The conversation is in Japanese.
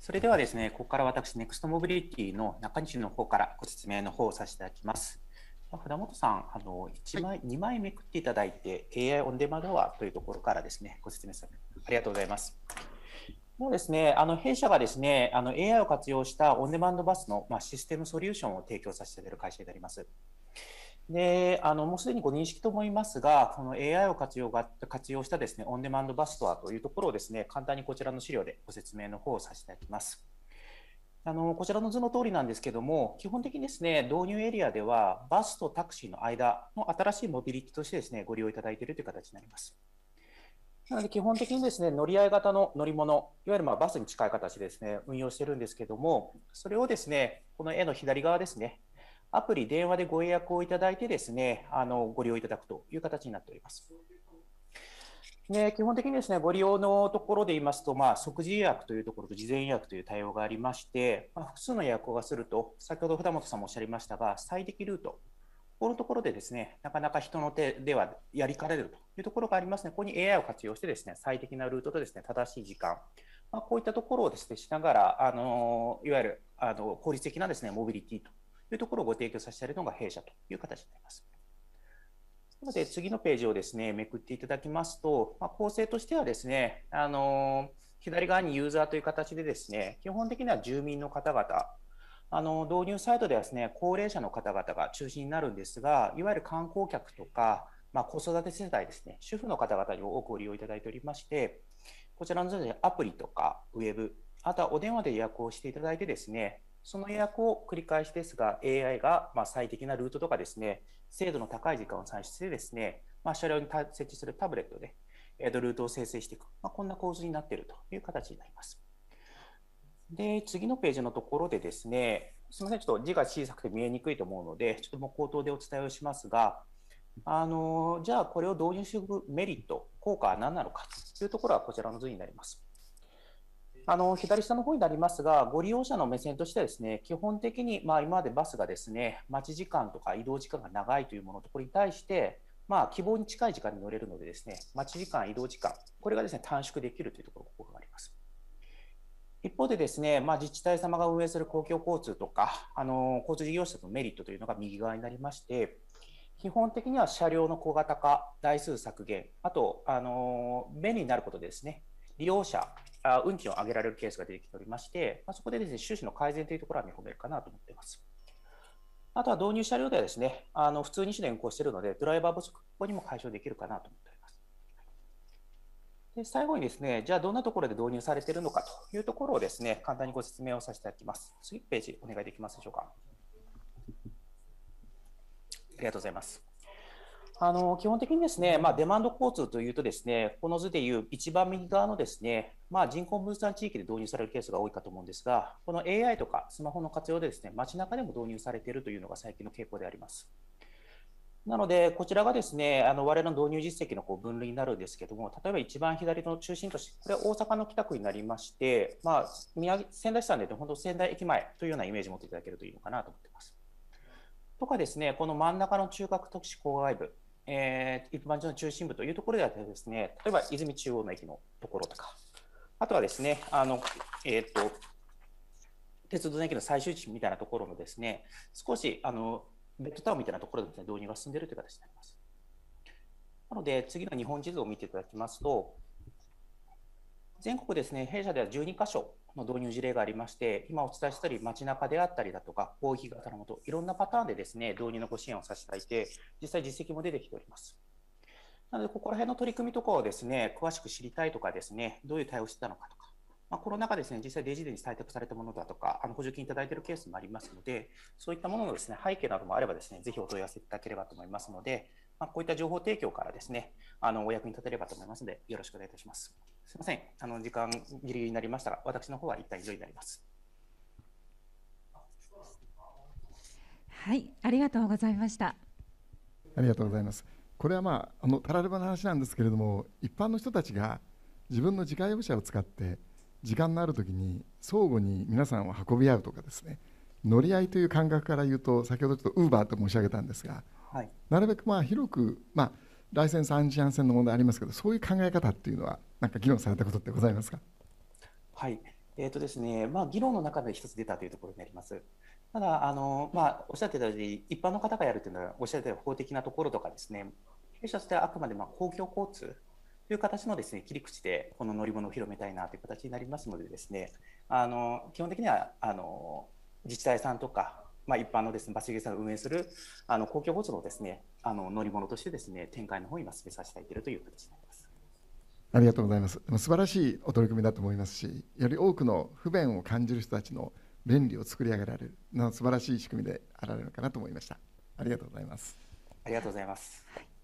それではですね、ここから私、ネクストモビリティの中西の方からご説明の方をさせていただきます。札本さん、1枚、2枚めくっていただいて、AI オンデマンドアというところからですね、ご説明されありがとうございます。もうですね、弊社がですね、AI を活用したオンデマンドバスの、システムソリューションを提供させていただいている会社になります。で、もうすでにご認識と思いますが、この AI を活用したですね、オンデマンドバスとはというところをですね、簡単にこちらの資料でご説明の方をさせていただきます。こちらの図の通りなんですけども、基本的にですね、導入エリアでは、バスとタクシーの間の新しいモビリティとしてですね、ご利用いただいているという形になります。なので、基本的にですね、乗り合い型の乗り物、いわゆるバスに近い形でですね、運用しているんですけども、それをですね、この絵の左側ですね、アプリ、電話でご予約をいただいてですね、ご利用いただくという形になっております。で、基本的にですね、ご利用のところで言いますと、即時予約というところと事前予約という対応がありまして、複数の予約がすると、先ほど札本さんもおっしゃりましたが、最適ルート、ここのところでですね、なかなか人の手ではやりかねるというところがありますので、ここに AI を活用してですね、最適なルートとですね、正しい時間、こういったところをですね、しながら、いわゆる効率的なですね、モビリティというところをご提供させているのが弊社という形になります。なので、次のページをですね、めくっていただきますと、構成としてはですね、左側にユーザーという形でですね、基本的には住民の方々、導入サイトではですね、高齢者の方々が中心になるんですが、いわゆる観光客とか、子育て世代ですね、主婦の方々に多くご利用いただいておりまして、こちらのアプリとかウェブ、あとはお電話で予約をしていただいてですね、その予約を繰り返しですが、AI が最適なルートとかですね、精度の高い時間を算出してですね、車両に設置するタブレットでルートを生成していく、こんな構図になっているという形になります。で、次のページのところでですね、すみません、ちょっと字が小さくて見えにくいと思うので、ちょっともう口頭でお伝えをしますが、じゃあこれを導入するメリット、効果は何なのかというところはこちらの図になります。左下の方になりますが、ご利用者の目線としてはですね、基本的に今までバスがですね、待ち時間とか移動時間が長いというものところに対して、希望に近い時間に乗れるのでですね、待ち時間、移動時間、これがですね、短縮できるというところがあります。一方でですね、自治体様が運営する公共交通とか、交通事業者のメリットというのが右側になりまして、基本的には車両の小型化、台数削減、あと、便利になることでですね、利用者、運賃を上げられるケースが出てきておりまして、そこでですね、収支の改善というところは見込めるかなと思っています。あとは導入車両ではですね、普通2種で運行しているので、ドライバー不足、ここにも解消できるかなと思っております。で、最後にですね、じゃあどんなところで導入されているのかというところをですね、簡単にご説明をさせていただきます。次のページお願いできますでしょうか。ありがとうございます。基本的にですね、デマンド交通というとですね、この図でいう一番右側のですね、人口分散地域で導入されるケースが多いかと思うんですが、この AI とかスマホの活用でですね、街中でも導入されているというのが最近の傾向であります。なので、こちらがですね、我々の導入実績の分類になるんですけども、例えば一番左の中心都市、これは大阪の北区になりまして、仙台市さんでいうと、本当仙台駅前というようなイメージを持っていただけるといいのかなと思っています。とかですね、この真ん中の中核都市郊外部、一般の中心部というところではですね、例えば泉中央の駅のところとか、あとはですね、鉄道の駅の最終地みたいなところのですね、少しベッドタウンみたいなところで、ね、導入が進んでいるという形になります。なので、次の日本地図を見ていただきますと、全国ですね、弊社では12カ所の導入事例がありまして、今お伝えしたり、街中であったりだとか、広域型のもと、いろんなパターンでですね、導入のご支援をさせていただいて、実際実績も出てきております。なので、ここら辺の取り組みとかをですね、詳しく知りたいとかですね、どういう対応をしてたのかとか、コロナ禍ですね、実際デジタルに採択されたものだとか、補助金いただいているケースもありますので、そういったもののですね、背景などもあればですね、ぜひお問い合わせいただければと思いますので、こういった情報提供からですね、お役に立てればと思いますので、よろしくお願いいたします。すみません、時間ギリギリになりましたが、私の方は一旦以上になります。 はい、ありがとうございました。 ありがとうございます。これはたらればの話なんですけれども、一般の人たちが自分の自家用車を使って時間のあるときに相互に皆さんを運び合うとかですね、乗り合いという感覚から言うと、先ほどちょっとウーバーと申し上げたんですが、 はい、 なるべく広く、ライセンス安心安全の問題ありますけど、そういう考え方っていうのは何か議論されたことってございますか。 はい、 ですね、議論の中で一つ出たというところになります。ただ、おっしゃってたように、一般の方がやるというのは、おっしゃってた法的なところとかですね、弊社としてはあくまで公共交通という形のですね、切り口でこの乗り物を広めたいなという形になりますのでですね、基本的には自治体さんとか、一般のですね、バス業者が運営する公共交通のですね、乗り物としてですね、展開の方を今進めさせていただいているという形になります。 ありがとうございます。素晴らしいお取り組みだと思いますし、より多くの不便を感じる人たちの便利を作り上げられる素晴らしい仕組みであられるのかなと思いました。ありがとうございます。 ありがとうございます。 はい